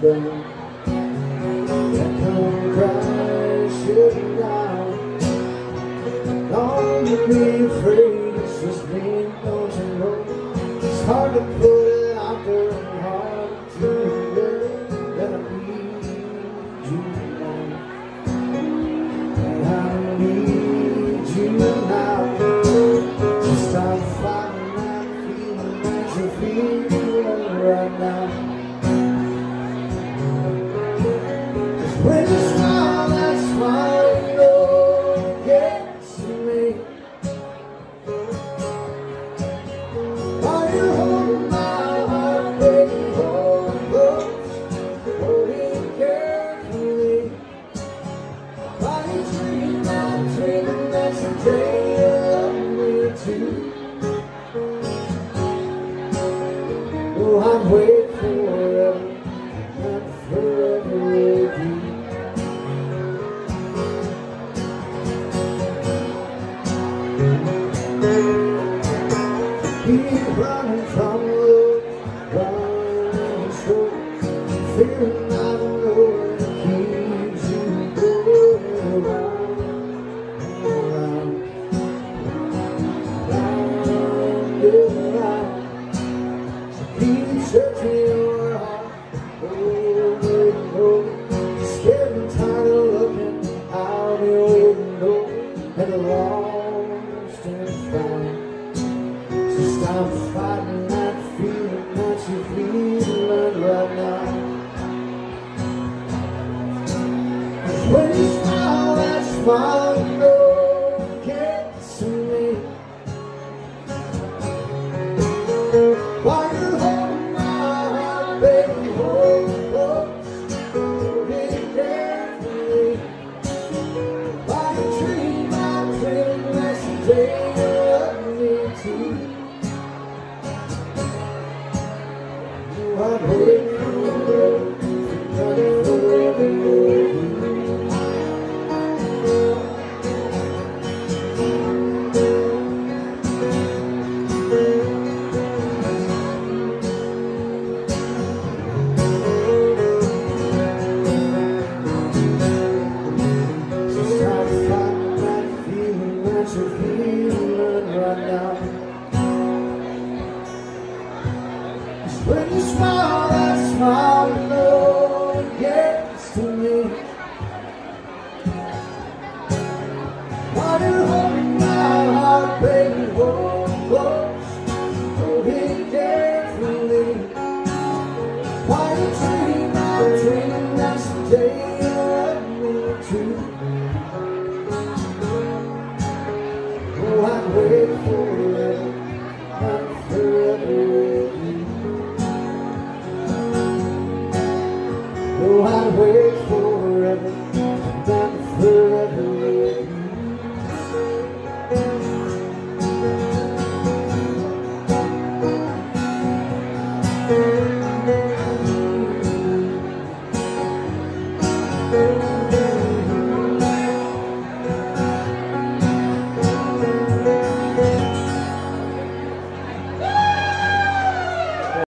down and come crashing down. Don't you be afraid, it's just me, don't you know? It's hard to put it out there and hard to live that I need you now. And I need you now. So stop fighting that feeling that you're feeling right now. Cause when you smile, that smile, you know it gets to me. While you're holding my heart, baby, hold it close, hold it carefully. While you dream that someday you'll love me too. Oh, I'd wait forever, not forever with you. Keep running from love, running slow, fearing I don't know what keeps you going around and around, round and around. So keep searching your heart over and over, scared and tired of looking out your window at the lost and found. So stop fighting that feeling that you're feeling right now. Cause when you smile, that smile, you know it gets to me. While you're holding my heart, baby, hold it close, hold it carefully. While you dream that someday you'll love me too. I'd wait forever, not forever with you. So stop fighting that feeling that you're feeling right now. When you smile, that smile, you know it gets to me. While you're holding my heart, baby, hold it close, hold it carefully. While you dream that someday you'll love me too. Oh, I'd wait forever, not forever with you. Oh, I'd wait forever, not forever with you.